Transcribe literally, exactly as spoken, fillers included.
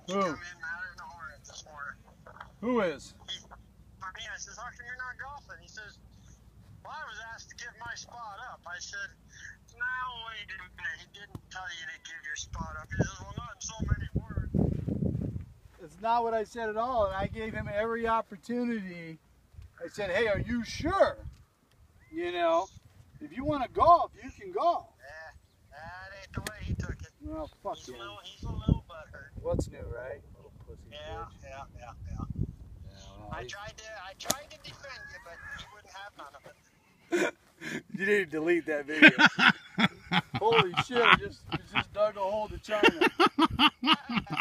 Who? Come in out in the hornet this morning. Who is? He, for me, I says, how come you're not golfing? He says, well, I was asked to give my spot up. I said, no, wait a minute. He didn't tell you to give your spot up. He says, well, not in so many words. It's not what I said at all, and I gave him every opportunity. I said, hey, are you sure? You know, if you want to golf, you can golf. Yeah, that ain't the way he took it. Well, fuck he's him. A little, he's a little butthurt. What's new, right? Little pussy yeah, bitch. yeah, yeah, yeah, yeah. Well, I tried to, I tried to defend you, but you wouldn't have none of it. You need to delete that video. Holy shit! I just, I just dug a hole to China.